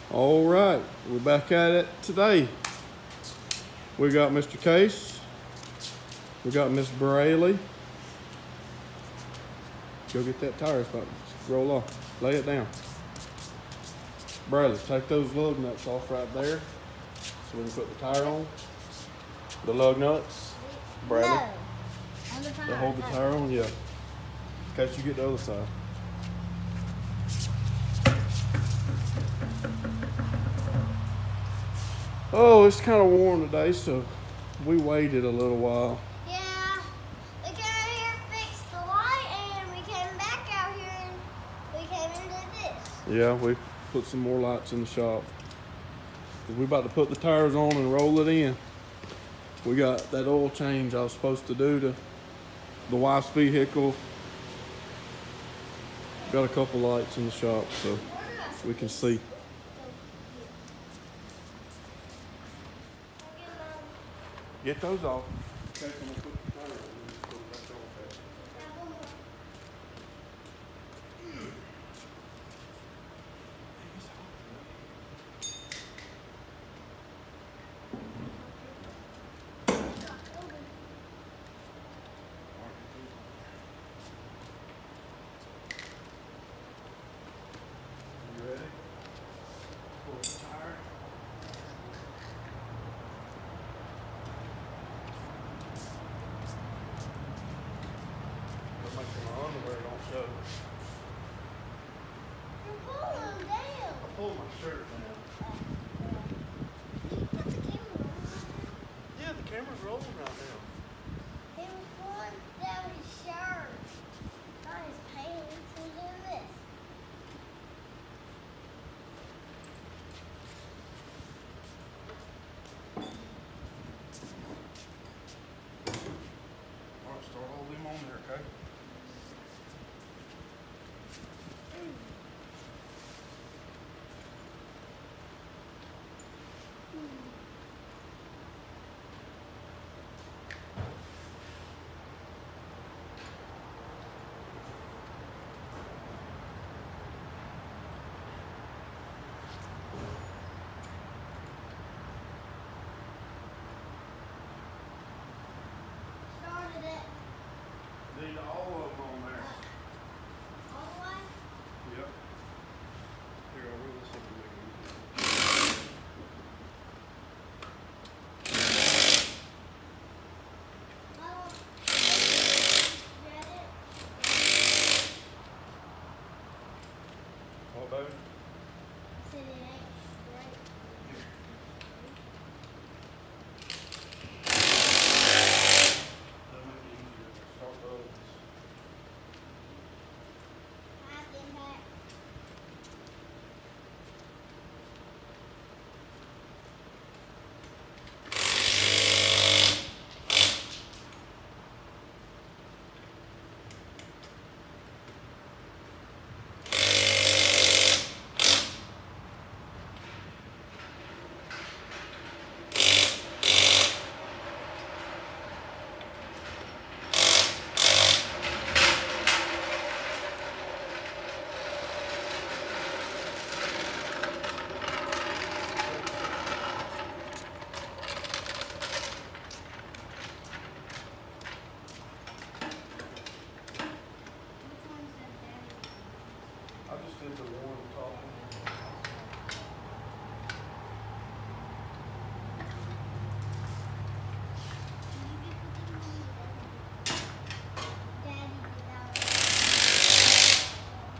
All right, we're back at it today. We got Mr. Case. We got Miss Braley. Go get that tire spot. Roll off. Lay it down. Braley, take those lug nuts off right there so we can put the tire on. The lug nuts. Braley. No. On the tire. To hold the tire on, yeah. In case you get the other side. Oh, it's kind of warm today, so we waited a little while. Yeah. We came out here, fixed the light, and we came back out here and we came into this. Yeah, we put some more lights in the shop. We're about to put the tires on and roll it in. We got that oil change I was supposed to do to the wife's vehicle. Got a couple lights in the shop so we can see. Get those off. Okay, so I'm gonna put the tire on and put it back on, okay? You ready? Pull the tire. Don't make sure my underwear don't show. You're pulling them down. I pulled my shirt down. You put the camera on. Yeah, the camera's rolling right now. He was pulling down his shirt, not his pants. He was doing this. All right, start all them on there, okay? Started it Need all of them on there. all the way. Yep. Here, I'll roll this up and make it easier. Oh, read it. What, baby? Said it ain't straight. That'll make it easier to start those. I think that. Which one said that? I just did the one top one. Daddy without.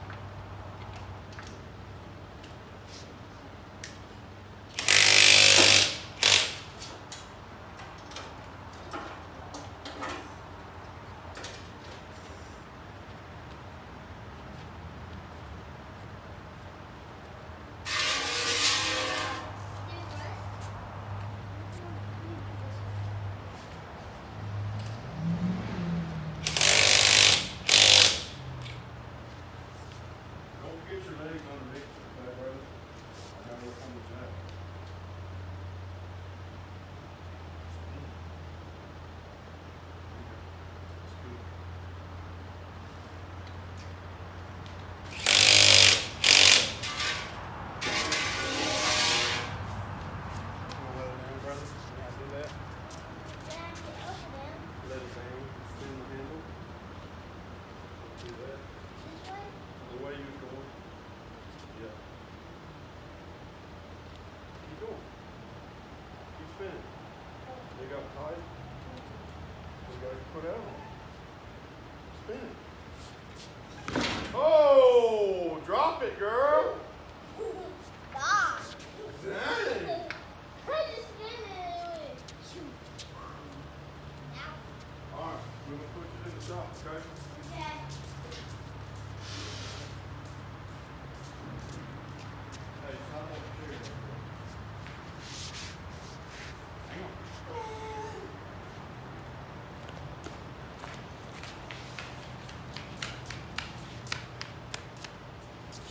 Don't get your legs underneath it, okay, brother? I gotta work on the jack. That's good.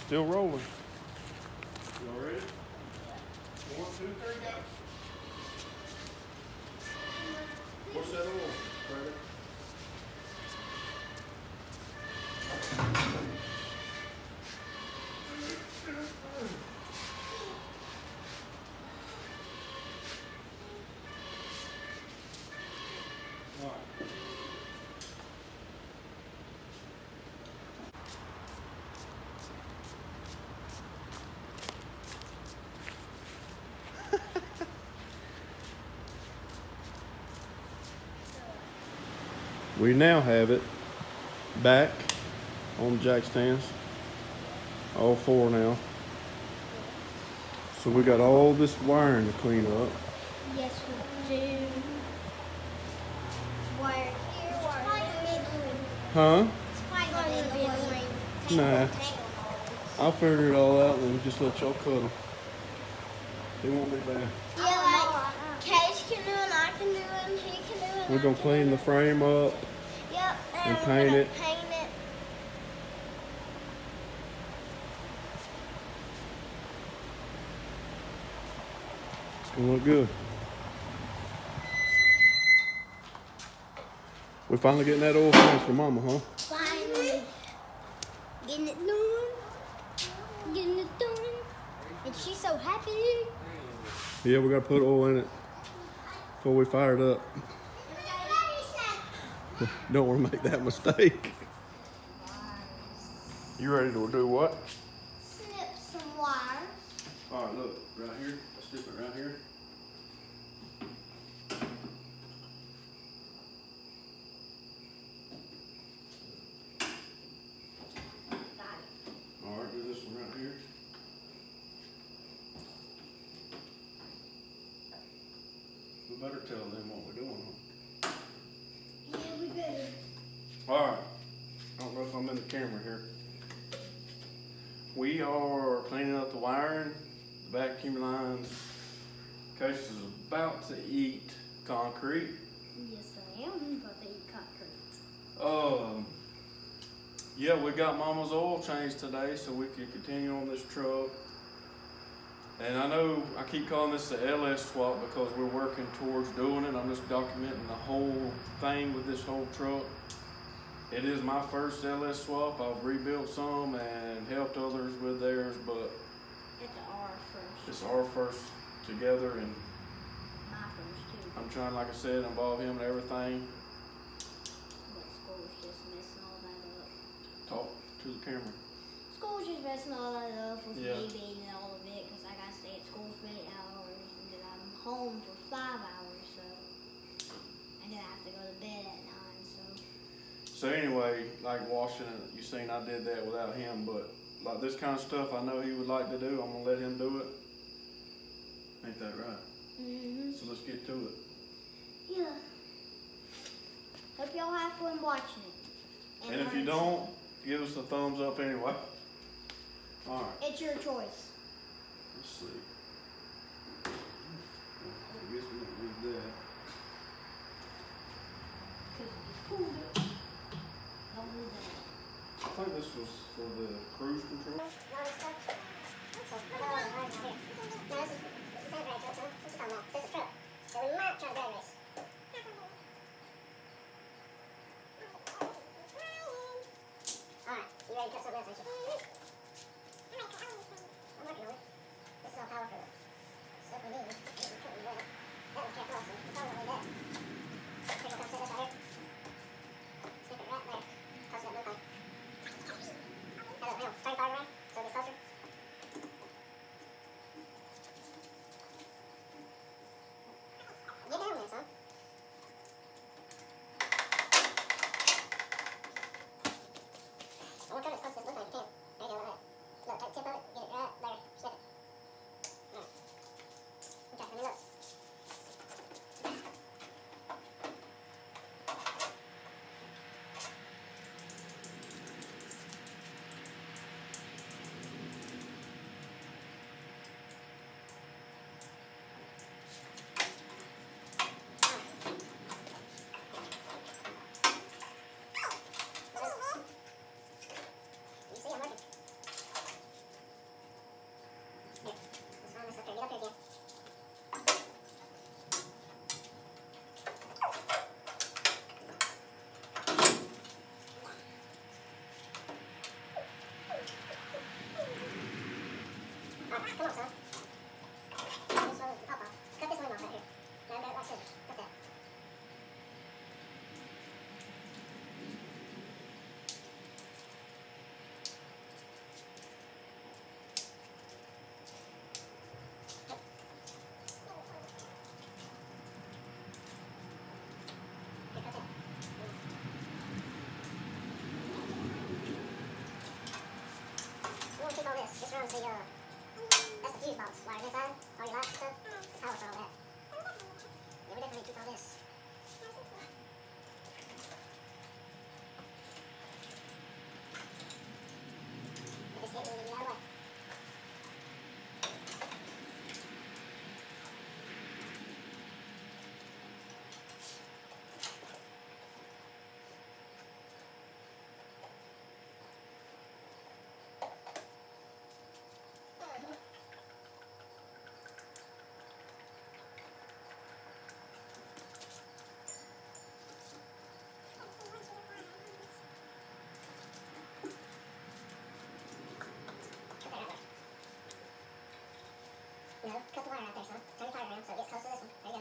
Still rolling. Y'all ready? 1, 2, 3, go. What's that oil, Brother? All right. We now have it back on the jack stands, all 4 now. So we got all this wiring to clean up. Yes, we do. Wire here, wire there. Huh? It's probably going to be annoying. Nah. I'll figure it all out and we just let y'all cut them. It won't be bad. Yeah, like Cage can do it, I can do it, and he can do it. We're gonna clean the frame up. Yep, and we're paint gonna it. paint it. It's gonna look good. We finally getting that oil change for Mama, huh? Finally. Getting it done. Getting it done. And she's so happy. Yeah, we gotta put oil in it before we fire it up. Don't want to make that mistake. You ready to do what? Snip some wires. All right, look, right here. Let's dip it right here. All right, do this one right here. We better tell them what we're doing, huh? Yeah, we better. All right. I don't know if I'm in the camera here. We are cleaning up the wiring, the vacuum lines. Case is about to eat concrete. Yes, I am about to eat concrete. Yeah, we got Mama's oil changed today so we can continue on this truck. And I know I keep calling this the LS swap because we're working towards doing it. I'm just documenting the whole thing with this whole truck. It is my first LS swap. I've rebuilt some and helped others with theirs, but It's our first. it's our first together, and My first, too. I'm trying, like I said, involve him in everything. But school's just messing all that up. Talk to the camera. School's just messing all that up with Yeah. me being in all of it because I got to stay at school for 8 hours and then I'm home for 5 hours, so. And then I have to go to bed at 9, so. So anyway, like washing it, you seen I did that without him, but like this kind of stuff I know he would like to do, I'm gonna let him do it. Ain't that right? Mm-hmm. So let's get to it. Yeah. Hope y'all have fun watching it. And if you learn don't, give us a thumbs up anyway. All right, something. It's your choice. let's see. I guess we don't need that. Because you pulled it. Don't do that. I think this was for the cruise control. Alright, you ready to cut something else, aren't you? I'm working on it. This is all powerful. Stuff we need. That one can't cross it. It's all the way there. Take it, come set this right here. Stick it right there. Close to that blue pipe. Hello, start your fire around so it gets closer. Come on, son. This one is the pop-off. Cut this limb off right here. Now, like scissors. Cut that. Okay, cut that. You want to keep all this. This runs the, that's the fuse box wires inside. All your lights and stuff. The power for all that. Yeah, we definitely need to keep all this. Get this hit and get it out of the way. Cut that out there. No, cut the wire out there, son. Turn your tire around so it gets close to this one. There you go.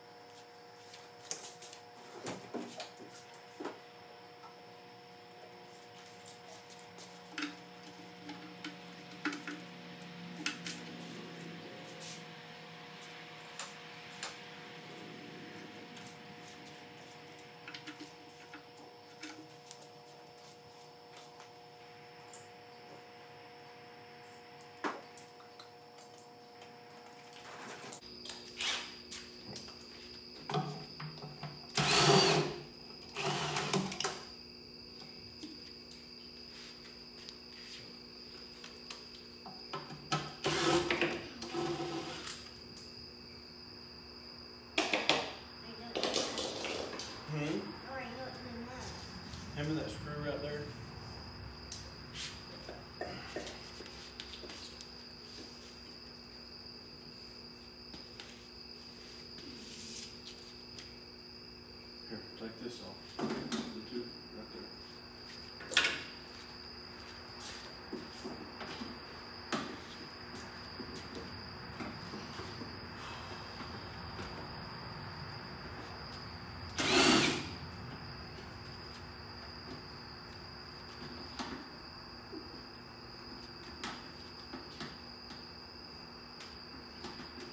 Him and that screw right there. Here, take this off. The two right there.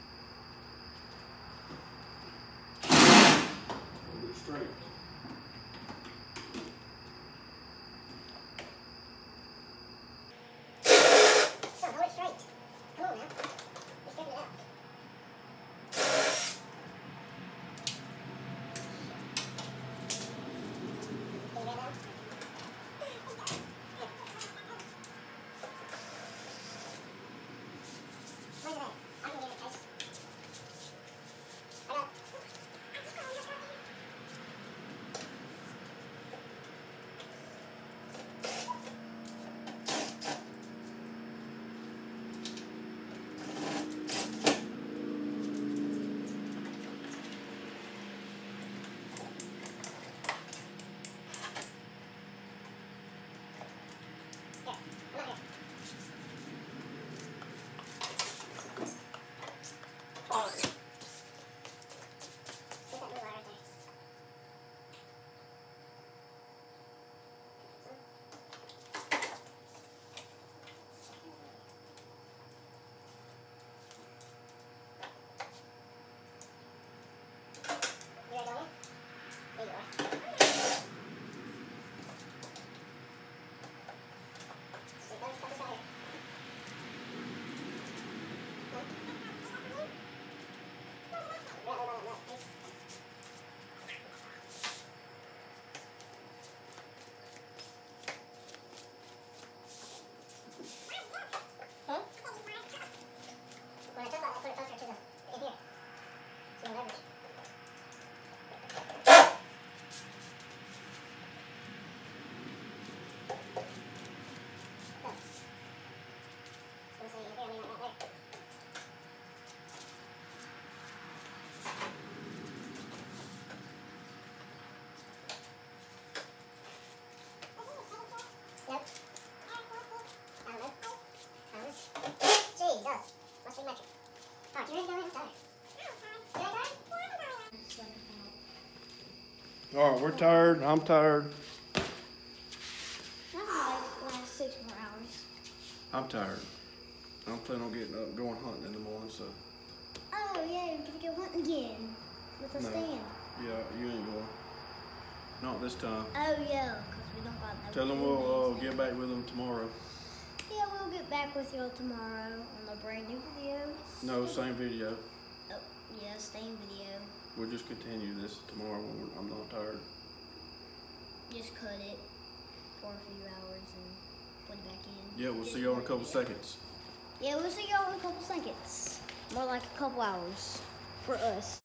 Hold it straight. You ready to go in? I'm tired. You ready to go? All right, we're tired. I'm tired. Last 6 more hours. I'm tired. I'm planning on getting up and going hunting in the morning, so. Oh, yeah, you're gonna go hunting again with a No. stand. Yeah, you ain't going. Not this time. Oh, yeah, because we don't got no Tell them we'll get back with them tomorrow. Yeah, we'll get back with y'all tomorrow on a brand new video. No, same video. Oh, yeah, same video. We'll just continue this tomorrow when I'm not tired. Just cut it for a few hours and put it back in. Yeah, we'll see y'all in a couple seconds. Yeah, we'll see y'all in a couple seconds. More like a couple hours for us.